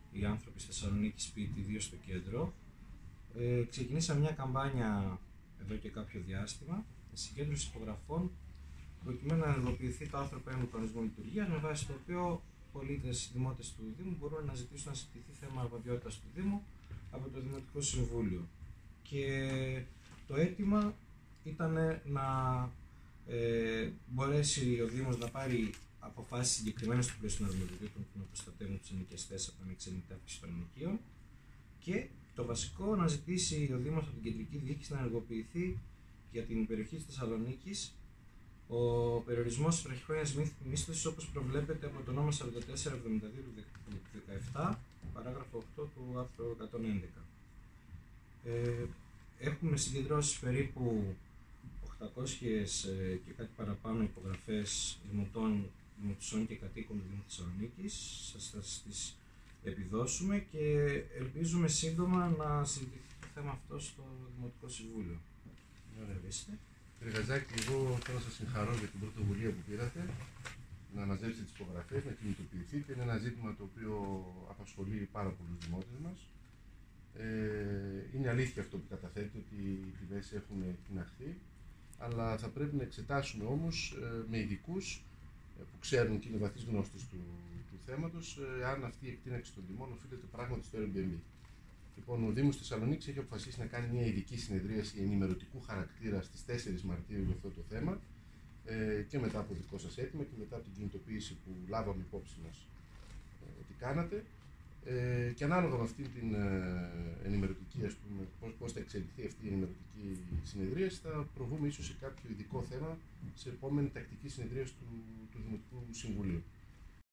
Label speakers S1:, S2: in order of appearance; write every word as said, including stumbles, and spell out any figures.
S1: οι άνθρωποι στη Θεσσαλονίκη σπίτι, δύο στο κέντρο. Ε, ξεκινήσαμε μια καμπάνια εδώ και κάποιο διάστημα συγκέντρωση υπογραφών προκειμένου να ενεργοποιηθεί το άρθρο πέντε του Κανονισμού Λειτουργίας, με βάση το οποίο πολίτες, δημότες του Δήμου μπορούν να ζητήσουν να συζητηθεί θέμα αρμοδιότητας του Δήμου από το Δημοτικό Συμβούλιο. Και το αίτημα ήταν να ε, μπορέσει ο Δήμος να πάρει αποφάσεις συγκεκριμένες στο πλαίσιο των αρμοδιοτήτων που να προστατεύουν τους ενοικιαστές από ανεξέλεγκτη αύξηση των ενοικίων, και το βασικό, να ζητήσει ο Δήμος από την κεντρική διοίκηση να ενεργοποιηθεί για την περιοχή της Θεσσαλονίκης ο περιορισμός της βραχυχρόνιας μίσθωσης, όπως προβλέπεται από το νόμο σαράντα τέσσερα εβδομήντα δύο του δεκαεπτά, παράγραφο οκτώ του άρθρου εκατόν έντεκα. Ε, έχουμε συγκεντρώσει περίπου οκτακόσιες ε, και κάτι παραπάνω υπογραφές δημοτών, δημοτησών και κατοίκων του Δήμου Θεσσαλονίκης. Σας θα τις επιδώσουμε και ελπίζουμε σύντομα να συζητηθεί το θέμα αυτό στο Δημοτικό Συμβούλιο. Ορίστε.
S2: Κύριε Γατζάκη, εγώ θέλω να σας συγχαρώ για την πρωτοβουλία που πήρατε, να αναζέψετε τις υπογραφές, να κινητοποιηθείτε. Είναι ένα ζήτημα το οποίο απασχολεί πάρα πολλούς δημότες μας. Ε, είναι αλήθεια αυτό που καταθέτει, ότι οι τιμές έχουν τιναχθεί, αλλά θα πρέπει να εξετάσουμε όμως ε, με ειδικούς ε, που ξέρουν και είναι βαθύς γνώστες του, του θέματος, ε, αν αυτή η εκτείναξη των τιμών οφείλεται πράγματι στο Airbnb. Λοιπόν, ο Δήμος Θεσσαλονίκης έχει αποφασίσει να κάνει μια ειδική συνεδρίαση ενημερωτικού χαρακτήρα στις τέσσερις Μαρτίου για αυτό το θέμα, ε, και μετά από δικό σας αίτημα και μετά από την κινητοποίηση που λάβαμε υπόψη μας ε, ότι κάνατε. Ε, και ανάλογα με αυτή την ε, ενημερωτική, ας πούμε, πώς, πώς θα εξελιχθεί αυτή η ενημερωτική συνεδρίαση, θα προβούμε ίσως σε κάποιο ειδικό θέμα σε επόμενη τακτική συνεδρίαση του, του Δημοτικού Συμβουλίου.